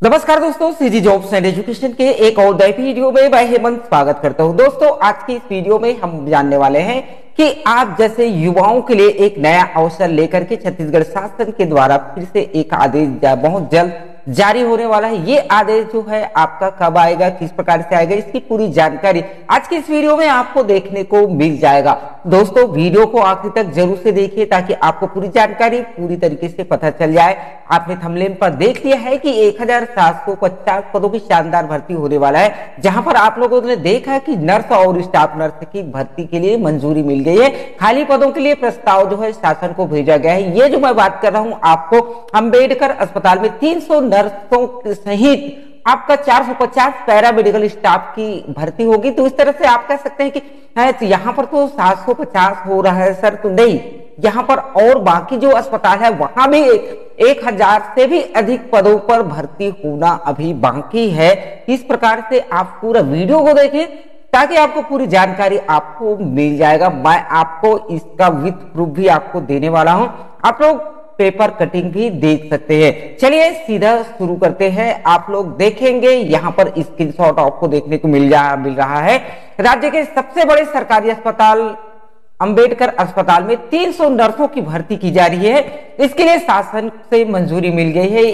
नमस्कार दोस्तों, CG jobs and education के एक और नए वीडियो में मैं हेमंत स्वागत करता हूं। दोस्तों, आज की इस वीडियो में हम जानने वाले हैं कि आप जैसे युवाओं के लिए एक नया अवसर लेकर के छत्तीसगढ़ शासन के द्वारा फिर से एक आदेश बहुत जल्द जारी होने वाला है। ये आदेश जो है आपका कब आएगा, किस प्रकार से आएगा, इसकी पूरी जानकारी आज की इस वीडियो में आपको देखने को मिल जाएगा। दोस्तों, वीडियो को आखिर तक जरूर से देखिए ताकि आपको पूरी जानकारी पूरी तरीके से पता चल जाए। आपने थंबनेल पर देख लिया है कि 1750 पदों की शानदार भर्ती होने वाला है, जहां पर आप लोगों ने देखा कि नर्स और स्टाफ नर्स की भर्ती के लिए मंजूरी मिल गई है। खाली पदों के लिए प्रस्ताव जो है शासन को भेजा गया है। ये जो मैं बात कर रहा हूं, आपको अंबेडकर अस्पताल में 300 नर्सों सहित आपका 450 पैरामेडिकल स्टाफ की भर्ती होगी। तो इस तरह से आप कह सकते हैं कि यहाँ पर तो 750 हो रहा है सर, तो नहीं, यहाँ पर और बाकी जो अस्पताल है वहां भी 1000 से भी अधिक पदों पर भर्ती होना अभी बाकी है। इस प्रकार से आप पूरा वीडियो को देखें ताकि आपको पूरी जानकारी आपको मिल जाएगा। मैं आपको इसका विथ प्रूफ भी आपको देने वाला हूं, आप लोग पेपर कटिंग भी देख सकते हैं। चलिए सीधा शुरू करते हैं। आप लोग देखेंगे यहाँ पर स्क्रीनशॉट आपको देखने को मिल रहा है। राज्य के सबसे बड़े सरकारी अस्पताल अंबेडकर अस्पताल में 300 नर्सों की भर्ती की जा रही है। इसके लिए शासन से मंजूरी मिल गई है।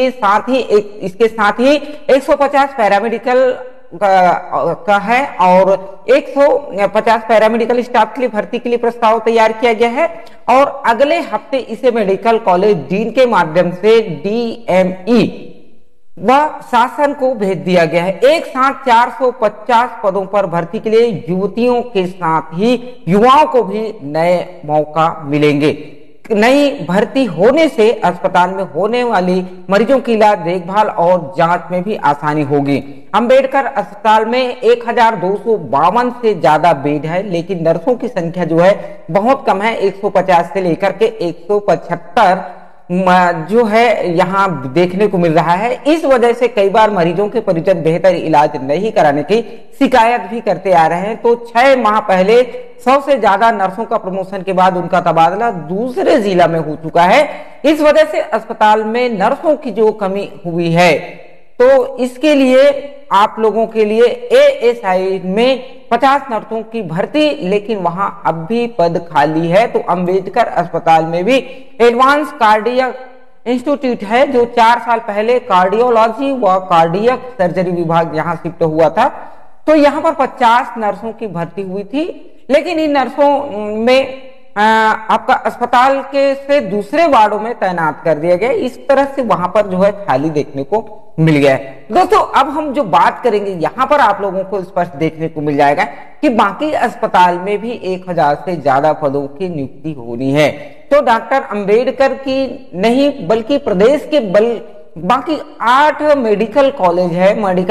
इसके साथ ही 150 पैरामेडिकल का है और 150 पैरामेडिकल स्टाफ के लिए भर्ती के लिए प्रस्ताव तैयार किया गया है और अगले हफ्ते इसे मेडिकल कॉलेज डीन के माध्यम से DME वह शासन को भेज दिया गया है। एक साथ 450 पदों पर भर्ती के लिए युवतियों के साथ ही युवाओं को भी नए मौका मिलेंगे। नई भर्ती होने से अस्पताल में होने वाली मरीजों की इलाज, देखभाल और जांच में भी आसानी होगी। अंबेडकर अस्पताल में 1252 से ज्यादा बेड है, लेकिन नर्सों की संख्या जो है बहुत कम है। 150 से लेकर के 175 जो है यहाँ देखने को मिल रहा है। इस वजह से कई बार मरीजों के परिजन बेहतर इलाज नहीं कराने की शिकायत भी करते आ रहे हैं। तो 6 माह पहले 100 से ज्यादा नर्सों का प्रमोशन के बाद उनका तबादला दूसरे जिला में हो चुका है। इस वजह से अस्पताल में नर्सों की जो कमी हुई है, तो इसके लिए आप लोगों के लिए ASI में 50 नर्सों की भर्ती, लेकिन वहां अब भी पद खाली है। तो अंबेडकर अस्पताल में भी एडवांस कार्डियक इंस्टीट्यूट है, जो 4 साल पहले कार्डियोलॉजी व कार्डियक सर्जरी विभाग यहां शिफ्ट हुआ था। तो यहां पर 50 नर्सों की भर्ती हुई थी, लेकिन इन नर्सों में आपका अस्पताल के से दूसरे वार्डों में तैनात कर दिया गया। इस तरह से वहां पर जो है खाली देखने को मिल गया है। दोस्तों, अब हम जो बात करेंगे, यहाँ पर आप लोगों को स्पष्ट देखने को मिल जाएगा कि बाकी अस्पताल में भी 1000 से ज्यादा पदों की नियुक्ति होनी है। तो डॉक्टर अंबेडकर की नहीं बल्कि प्रदेश के बाकी 8 मेडिकल कॉलेज है,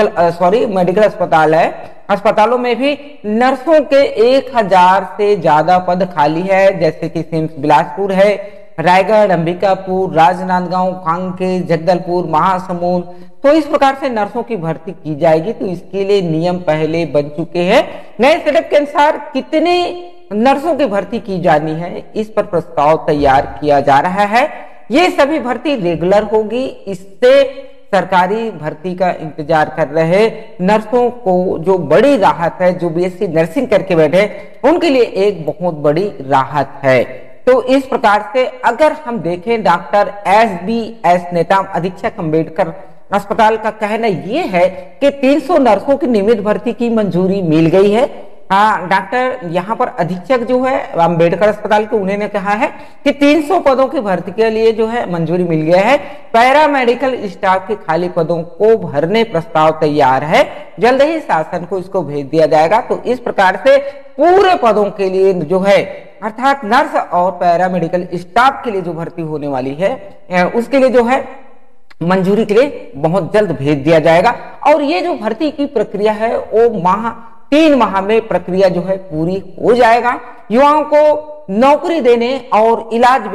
मेडिकल अस्पताल है। अस्पतालों में भी नर्सों के 1000 से ज्यादा पद खाली है, जैसे कि सिम्स बिलासपुर है, रायगढ़, अंबिकापुर, राजनांदगांव, कांकेर, जगदलपुर, महासमुंद। तो इस प्रकार से नर्सों की भर्ती की जाएगी। तो इसके लिए नियम पहले बन चुके हैं। नए सेटअप के अनुसार कितने नर्सों की भर्ती की जानी है, इस पर प्रस्ताव तैयार किया जा रहा है। ये सभी भर्ती रेगुलर होगी। इससे सरकारी भर्ती का इंतजार कर रहे नर्सों को जो बड़ी राहत है, जो BSc नर्सिंग करके बैठे, उनके लिए एक बहुत बड़ी राहत है। तो इस प्रकार से अगर हम देखें, डॉक्टर SBS नेताम अधीक्षक अंबेडकर अस्पताल का कहना यह है कि 300 नर्सों की नियमित भर्ती की मंजूरी मिल गई है। डॉक्टर यहाँ पर अधीक्षक जो है अंबेडकर अस्पताल के, उन्होंने कहा है कि 300 पदों की भर्ती के लिए जो है मंजूरी मिल गया है। पैरामेडिकल स्टाफ के खाली पदों को भरने प्रस्ताव तैयार है, जल्द ही शासन को इसको भेज दिया जाएगा। तो इस प्रकार से पूरे पदों के लिए जो है, अर्थात नर्स और पैरामेडिकल स्टाफ के लिए जो भर्ती होने वाली है, उसके लिए जो है मंजूरी के लिए बहुत जल्द भेज दिया जाएगा। और ये जो भर्ती की प्रक्रिया है वो 3 माह में प्रक्रिया जो है पूरी हो जाएगा। युवाओं को नौकरी देने और इलाज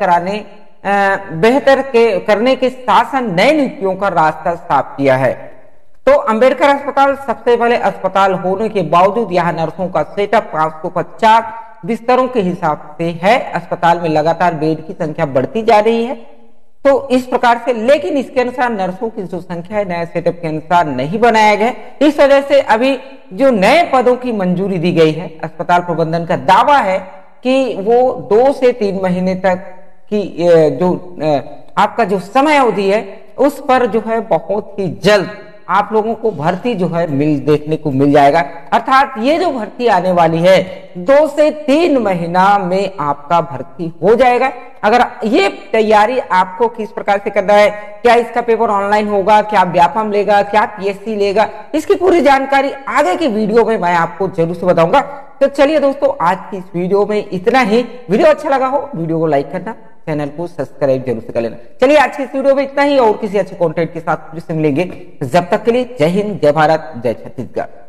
करने के शासन नए नियुक्तियों का रास्ता साफ किया है। तो अंबेडकर अस्पताल सबसे पहले अस्पताल होने के बावजूद यहाँ नर्सों का सेटअप 550 बिस्तरों के हिसाब से है। अस्पताल में लगातार बेड की संख्या बढ़ती जा रही है। तो इस प्रकार से, लेकिन इसके अनुसार नर्सों की जो संख्या है नए सेटअप के अनुसार नहीं बनाया गया। इस वजह से अभी जो नए पदों की मंजूरी दी गई है, अस्पताल प्रबंधन का दावा है कि वो 2 से 3 महीने तक की जो आपका जो समय अवधि है उस पर जो है बहुत ही जल्द आप लोगों को भर्ती जो है देखने को मिल जाएगा। अर्थात ये जो भर्ती आने वाली है 2 से 3 महीना में आपका भर्ती हो जाएगा। अगर ये तैयारी आपको किस प्रकार से करना है, क्या इसका पेपर ऑनलाइन होगा, क्या व्यापम लेगा, क्या पीएससी लेगा, इसकी पूरी जानकारी आगे की वीडियो में मैं आपको जरूर से बताऊंगा। तो चलिए दोस्तों, आज की इस वीडियो में इतना ही। वीडियो अच्छा लगा हो वीडियो को लाइक करना, चैनल को सब्सक्राइब जरूर से कर लेना। चलिए आज की इस वीडियो में इतना ही, और किसी अच्छे कंटेंट के साथ फिर से मिलेंगे। जब तक के लिए जय हिंद, जय भारत, जय छत्तीसगढ़।